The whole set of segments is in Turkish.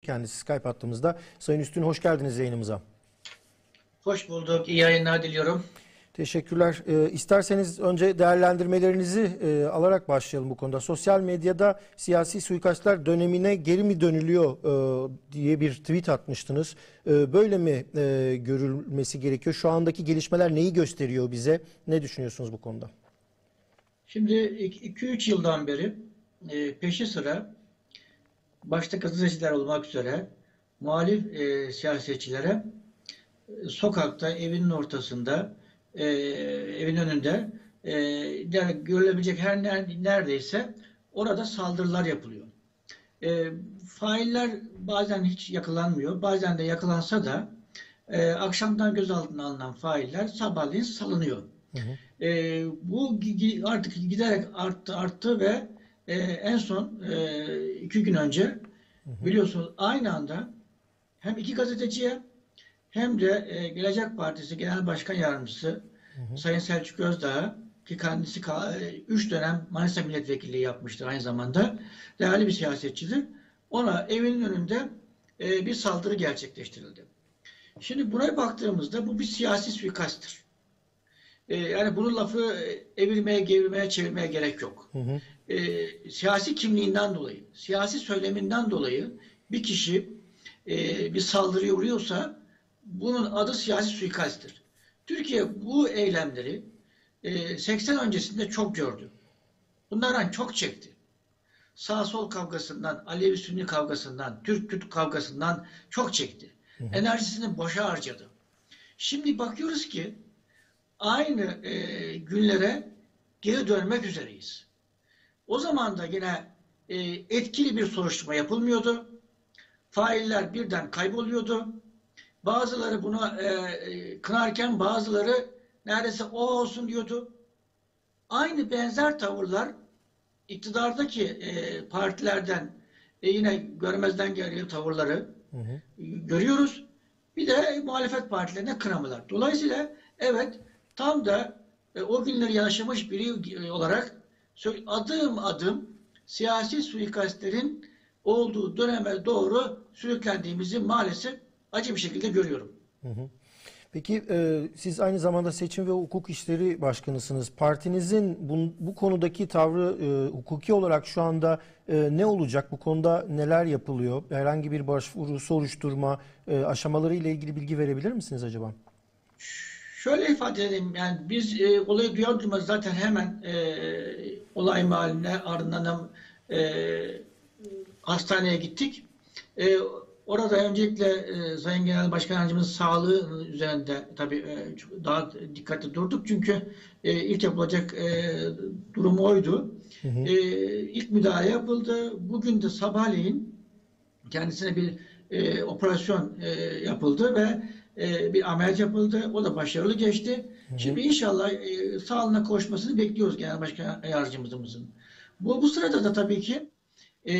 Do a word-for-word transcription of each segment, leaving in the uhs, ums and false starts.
kendisi Skype hattımızda. Sayın Üstün, hoş geldiniz yayınımıza. Hoş bulduk. İyi yayınlar diliyorum. Teşekkürler. E, isterseniz önce değerlendirmelerinizi e, alarak başlayalım bu konuda. Sosyal medyada siyasi suikastlar dönemine geri mi dönülüyor e, diye bir tweet atmıştınız. E, böyle mi e, görülmesi gerekiyor? Şu andaki gelişmeler neyi gösteriyor bize? Ne düşünüyorsunuz bu konuda? Şimdi iki üç yıldan beri e, peşi sıra başta gazeteciler olmak üzere muhalif e, siyasetçilere e, sokakta, evinin ortasında, e, evin önünde e, yani görülebilecek her neredeyse orada saldırılar yapılıyor. E, failler bazen hiç yakalanmıyor, bazen de yakalansa da e, akşamdan gözaltına alınan failler sabahleyin salınıyor. Hı hı. E, bu artık giderek arttı arttı ve e, en son e, iki gün önce hı hı. biliyorsunuz aynı anda hem iki gazeteciye hem de e, Gelecek Partisi Genel Başkan Yardımcısı hı hı. Sayın Selçuk Özdağ, ki kendisi üç dönem Manisa Milletvekilliği yapmıştır aynı zamanda, değerli bir siyasetçidir. Ona evinin önünde e, bir saldırı gerçekleştirildi. Şimdi buna baktığımızda bu bir siyasi suikasttır. E, yani bunun lafı evirmeye, gevirmeye, çevirmeye gerek yok. Hı hı. E, siyasi kimliğinden dolayı, siyasi söyleminden dolayı bir kişi e, bir saldırıya uğruyorsa bunun adı siyasi suikasttir. Türkiye bu eylemleri e, seksen öncesinde çok gördü. Bunlardan çok çekti. Sağ-sol kavgasından, Alevi-Sünni kavgasından, Türk-Kürt kavgasından çok çekti. Hı hı. Enerjisini boşa harcadı. Şimdi bakıyoruz ki aynı e, günlere geri dönmek üzereyiz. O zaman da yine e, etkili bir soruşturma yapılmıyordu. Failler birden kayboluyordu. Bazıları buna e, kınarken bazıları neredeyse o olsun diyordu. Aynı benzer tavırlar iktidardaki e, partilerden e, yine görmezden geliyor tavırları hı hı. görüyoruz. Bir de muhalefet partilerine kınamalar. Dolayısıyla evet, tam da e, o günleri yaşamış biri olarak adım adım siyasi suikastlerin olduğu döneme doğru sürüklendiğimizi maalesef acı bir şekilde görüyorum. Hı hı. Peki e, siz aynı zamanda Seçim ve Hukuk İşleri Başkanısınız. Partinizin bu, bu konudaki tavrı e, hukuki olarak şu anda e, ne olacak? Bu konuda neler yapılıyor? Herhangi bir başvuru, soruşturma e, aşamaları ile ilgili bilgi verebilir misiniz acaba? Şöyle ifade edeyim. Yani biz e, olayı duyar duymaz zaten hemen e, olay mahalline ardından e, hastaneye gittik. E, orada öncelikle e, Sayın Genel Başkan Yardımcımızın sağlığı üzerinde tabii e, daha dikkatli durduk. Çünkü e, ilk yapılacak e, durum oydu. Hı hı. E, ilk müdahale yapıldı. Bugün de sabahleyin kendisine bir e, operasyon e, yapıldı ve e, bir ameliyat yapıldı. O da başarılı geçti. Hı hı. Şimdi inşallah e, sağlığına kavuşmasını bekliyoruz Genel Başkan Yardımcımızın. Bu, bu sırada da tabii ki e,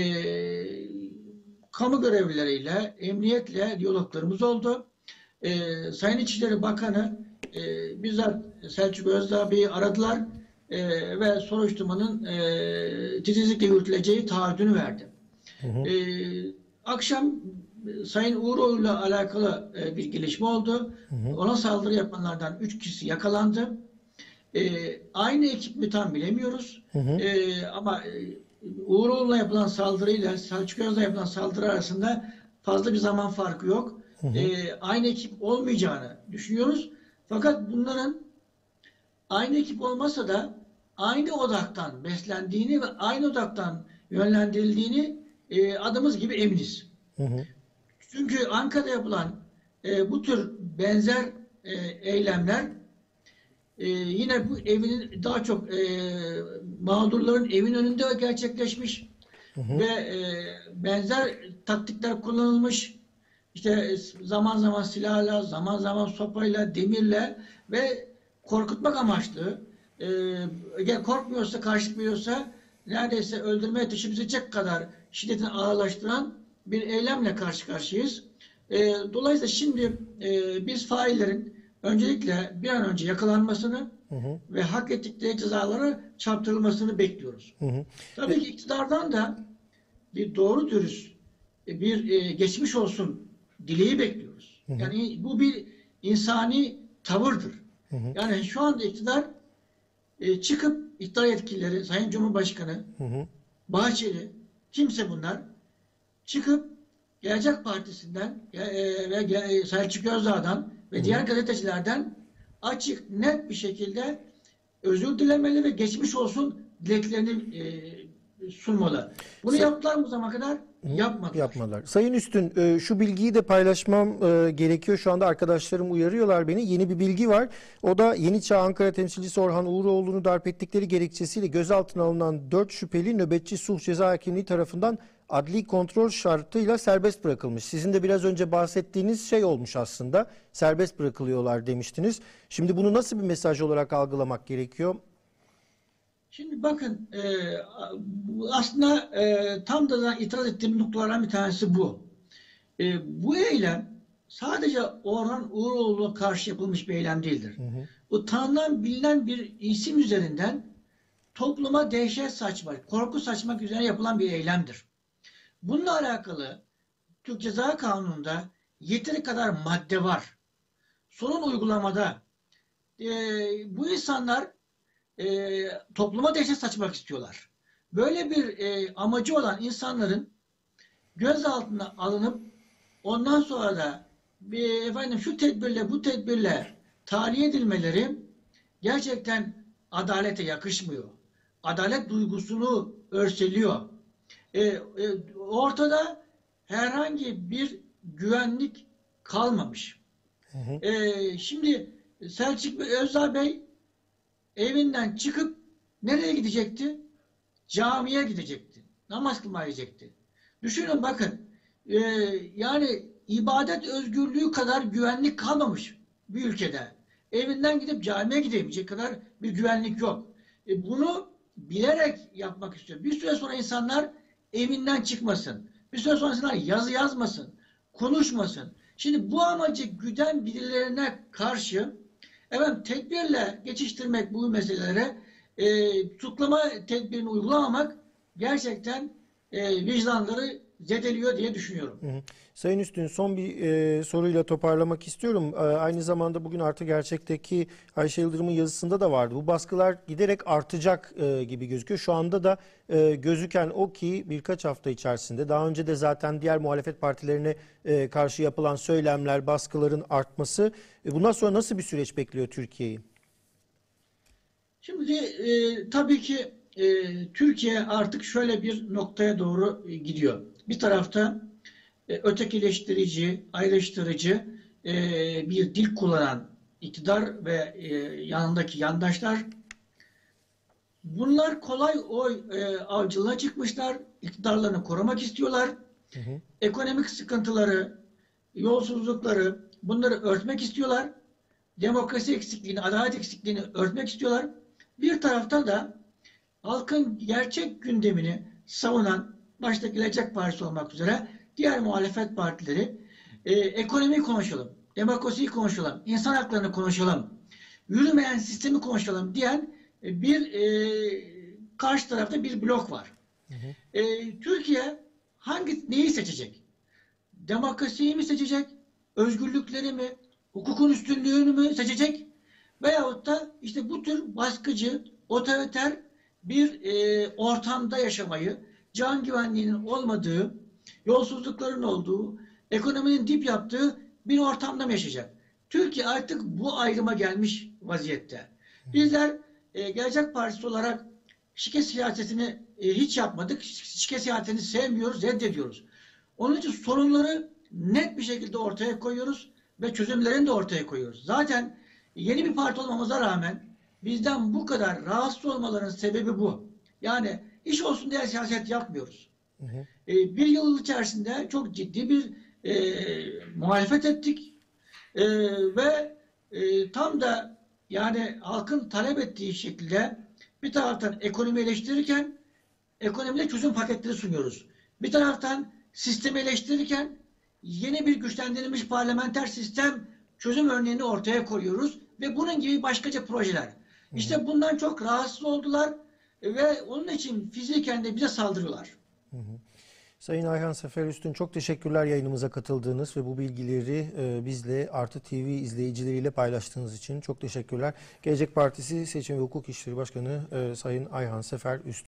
kamu görevlileriyle, emniyetle diyaloglarımız oldu. E, Sayın İçişleri Bakanı e, bizzat Selçuk Özdağ Bey'i aradılar e, ve soruşturmanın e, titizlikle yürütüleceği taahhüdünü verdi. Hı hı. E, akşam Sayın Uğuroğlu'yla alakalı e, bir gelişme oldu. Hı hı. Ona saldırı yapanlardan üç kişi yakalandı. E, aynı ekip mi tam bilemiyoruz. Hı hı. E, ama e, Uğuroğlu'na yapılan saldırıyla Selçuk Özdağ'a yapılan saldırı arasında fazla bir zaman farkı yok. Hı hı. E, aynı ekip olmayacağını düşünüyoruz. Fakat bunların aynı ekip olmasa da aynı odaktan beslendiğini ve aynı odaktan yönlendirildiğini e, adımız gibi eminiz. Hı hı. Çünkü Ankara'da yapılan e, bu tür benzer e, eylemler e, yine bu evinin daha çok e, mağdurların evin önünde gerçekleşmiş. Hı hı. Ve e, benzer taktikler kullanılmış. İşte zaman zaman silahla, zaman zaman sopayla, demirle ve korkutmak amaçlı. E, korkmuyorsa, karşı biliyorsa neredeyse öldürmeye teşebbüs kadar şiddetin ağırlaştıran bir eylemle karşı karşıyayız. E, dolayısıyla şimdi e, biz faillerin öncelikle bir an önce yakalanmasını hı hı. ve hak ettikleri cezaları çarptırılmasını bekliyoruz. Hı hı. Tabii ki iktidardan da bir doğru dürüst bir e, geçmiş olsun dileği bekliyoruz. Hı hı. Yani bu bir insani tavırdır. Hı hı. Yani şu anda iktidar e, çıkıp iktidar yetkilileri, Sayın Cumhurbaşkanı, hı hı. Bahçeli, kimse bunlar çıkıp Gelecek Partisi'nden e, ve e, Selçuk Özdağ'dan ve hı hı. diğer gazetecilerden açık, net bir şekilde özür dilemeli ve geçmiş olsun dileklerini e, sunmalı. Bunu Sa yaptılar mı bu zamana kadar? Yapmadılar. Yapmadılar. Sayın Üstün, e, şu bilgiyi de paylaşmam e, gerekiyor. Şu anda arkadaşlarım uyarıyorlar beni. Yeni bir bilgi var. O da Yeni Çağ Ankara temsilcisi Orhan Uğuroğlu'nu darp ettikleri gerekçesiyle gözaltına alınan dört şüpheli nöbetçi sulh ceza hakimliği tarafından adli kontrol şartıyla serbest bırakılmış. Sizin de biraz önce bahsettiğiniz şey olmuş aslında. Serbest bırakılıyorlar demiştiniz. Şimdi bunu nasıl bir mesaj olarak algılamak gerekiyor? Şimdi bakın e, aslında e, tam da itiraz ettiğim noktalardan bir tanesi bu. E, bu eylem sadece Orhan Uğuroğlu'na karşı yapılmış bir eylem değildir. Hı hı. Bu tanınan bilinen bir isim üzerinden topluma dehşet saçmak, korku saçmak üzerine yapılan bir eylemdir. Bununla alakalı Türk Ceza Kanunu'nda yeteri kadar madde var. Sonun uygulamada e, bu insanlar E, topluma dehşet saçmak istiyorlar. Böyle bir e, amacı olan insanların gözaltına alınıp ondan sonra da bir, efendim şu tedbirle bu tedbirle tahliye edilmeleri gerçekten adalete yakışmıyor. Adalet duygusunu örseliyor. E, e, ortada herhangi bir güvenlik kalmamış. Hı hı. E, şimdi Selçuk Özdağ Bey evinden çıkıp nereye gidecekti? Camiye gidecekti. Namaz kılmaya gidecekti. Düşünün bakın. E, yani ibadet özgürlüğü kadar güvenlik kalmamış bir ülkede. Evinden gidip camiye gidemeyecek kadar bir güvenlik yok. E, bunu bilerek yapmak istiyor. Bir süre sonra insanlar evinden çıkmasın. Bir süre sonra insanlar yazı yazmasın. Konuşmasın. Şimdi bu amacı güden birilerine karşı efendim tedbirle geçiştirmek bu meselelere e, tutuklama tedbirini uygulamamak gerçekten e, vicdanları zedeliyor diye düşünüyorum. Hı hı. Sayın Üstün, son bir e, soruyla toparlamak istiyorum. E, aynı zamanda bugün Artı Gerçek'teki Ayşe Yıldırım'ın yazısında da vardı. Bu baskılar giderek artacak e, gibi gözüküyor. Şu anda da e, gözüken o ki birkaç hafta içerisinde, daha önce de zaten diğer muhalefet partilerine e, karşı yapılan söylemler, baskıların artması. E, bundan sonra nasıl bir süreç bekliyor Türkiye'yi? Şimdi e, tabii ki e, Türkiye artık şöyle bir noktaya doğru e, gidiyor. Bir tarafta e, ötekileştirici, ayrıştırıcı e, bir dil kullanan iktidar ve e, yanındaki yandaşlar, bunlar kolay oy e, avcılığına çıkmışlar. İktidarlarını korumak istiyorlar. Hı hı. Ekonomik sıkıntıları, yolsuzlukları, bunları örtmek istiyorlar. Demokrasi eksikliğini, adalet eksikliğini örtmek istiyorlar. Bir taraftan da halkın gerçek gündemini savunan, başta Gelecek Partisi olmak üzere diğer muhalefet partileri e, ekonomiyi konuşalım, demokrasiyi konuşalım, insan haklarını konuşalım, yürümeyen sistemi konuşalım diyen e, bir e, karşı tarafta bir blok var. Hı hı. E, Türkiye hangi neyi seçecek? Demokrasiyi mi seçecek? Özgürlükleri mi? Hukukun üstünlüğünü mü seçecek? Veyahut da işte bu tür baskıcı, otoriter bir e, ortamda yaşamayı, can güvenliğinin olmadığı, yolsuzlukların olduğu, ekonominin dip yaptığı bir ortamda mı yaşayacak? Türkiye artık bu ayrıma gelmiş vaziyette. Bizler e, Gelecek Partisi olarak şike siyasetini e, hiç yapmadık. Şike siyasetini sevmiyoruz, reddediyoruz. Onun için sorunları net bir şekilde ortaya koyuyoruz ve çözümlerini de ortaya koyuyoruz. Zaten yeni bir parti olmamıza rağmen bizden bu kadar rahatsız olmalarının sebebi bu. Yani iş olsun diye siyaset yapmıyoruz. Hı hı. E, bir yıl içerisinde çok ciddi bir e, muhalefet ettik e, ve e, tam da yani halkın talep ettiği şekilde bir taraftan ekonomi eleştirirken ekonomide çözüm paketleri sunuyoruz. Bir taraftan sistemi eleştirirken yeni bir güçlendirilmiş parlamenter sistem çözüm örneğini ortaya koyuyoruz ve bunun gibi başkaca projeler. Hı hı. İşte bundan çok rahatsız oldular ve onun için fiziken de bize saldırıyorlar. Hı hı. Sayın Ayhan Seferüstün, çok teşekkürler yayınımıza katıldığınız ve bu bilgileri e, bizle Artı T V izleyicileriyle paylaştığınız için çok teşekkürler. Gelecek Partisi Seçim ve Hukuk İşleri Başkanı e, Sayın Ayhan Seferüstün.